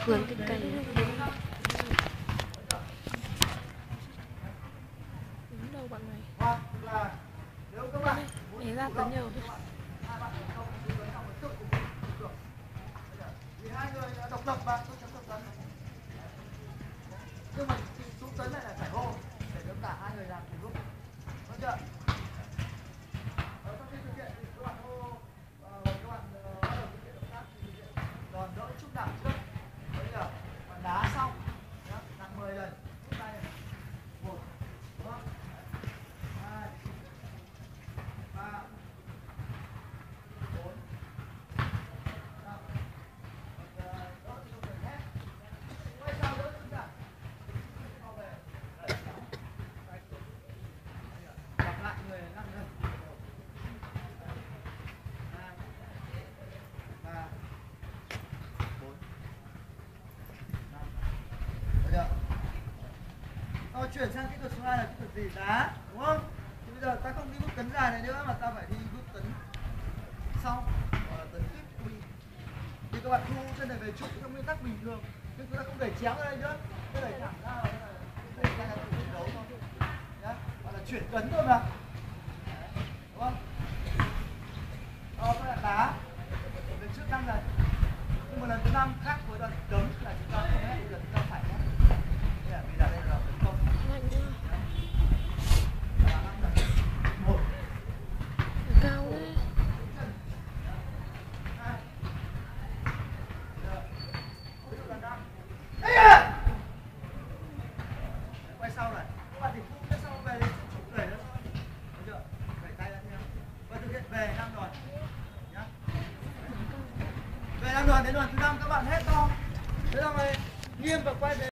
vườn cái cây. Đúng đâu bạn này. Hoặc là nếu các bạn Để ra tấn nhiều đi. vì hai người độc lập mà tôi chấm độc tấn. Nhưng mà xuống tấn này là phải hô để cho cả hai người làm cùng lúc. Được chưa? Ở trong khi thực hiện thì các bạn hô các bạn bắt đầu thực hiện động tác thì thực hiện đòn đỡ chút nặng trước. Bây giờ bạn đá xong nhá, nặng 10 lần. Rút tay này. 1 2 3 4 5. Đỡ cho người nhé. Quay sau đỡ chúng ta. Sau về. Đẩy kéo. Tay xuống. Lặp lại người 5 lần. 2 3 4 5. Được chưa? Rồi chuyển sang kỹ thuật số 2 là kỹ thuật gì? Đá, đúng không? Thì bây giờ ta không đi bước tấn dài này nữa mà ta phải đi bước tấn sau, gọi là tấn tiếp. Thì các bạn thu chân này về trụ theo nguyên tắc bình thường, nhưng chúng ta không đẩy chéo ra đây nữa, cứ đẩy thẳng ra là đẩy ra là chiến đấu thôi, nhá, gọi là chuyển tấn thôi mà, đúng không? Các bạn đá về trước 5 lần, nhưng một lần thứ 5 khác với lần cấm là chúng ta không hết, bây giờ chúng ta phải nhé. Vì là đây là tấn công. Một. Cao đấy. Quay sau này, các bạn thì thu cái sau về đến trụ đẩy nó thôi, được chưa? Đẩy tay ra theo và thực hiện về 5 đòn nhá. Về 5 đòn đến đòn thứ 5 các bạn hết to, thế xong rồi nghiêm và quay về.